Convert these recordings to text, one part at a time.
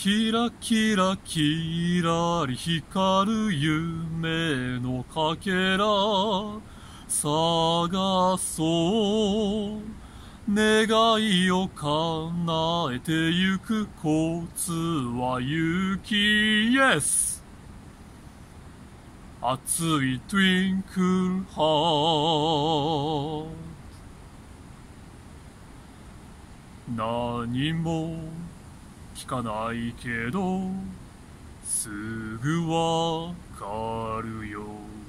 キラキラキラリ光る夢のかけら探そう願いを叶えてゆくコツは雪 Yes 熱いトゥインクルハート何も聞かないけどすぐわかるよ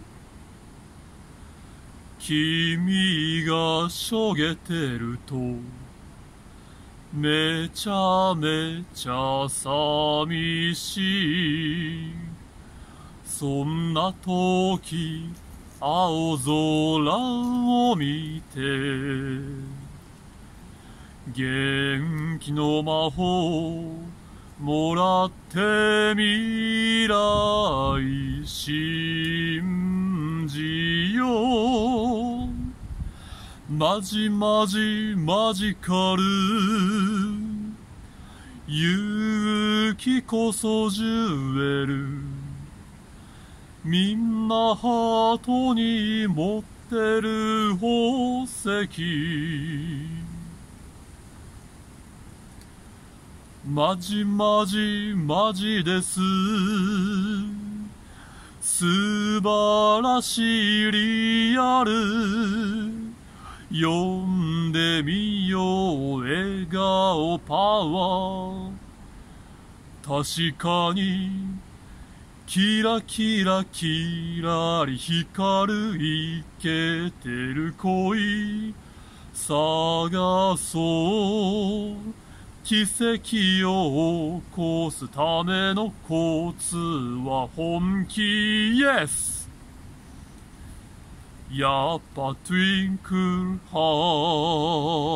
君がしょげてるとめちゃめちゃ寂しいそんな時青空を見て元気の魔法もらって未来信じようマジマジマジカル勇気こそジュエルみんなハートに持ってる宝石マジマジマジです素晴らしいリアル読んでみよう笑顔パワー確かにキラキラキラリ光るイケてる恋探そう奇跡を起こすためのコツは本気 Yes やっぱトゥインクルハー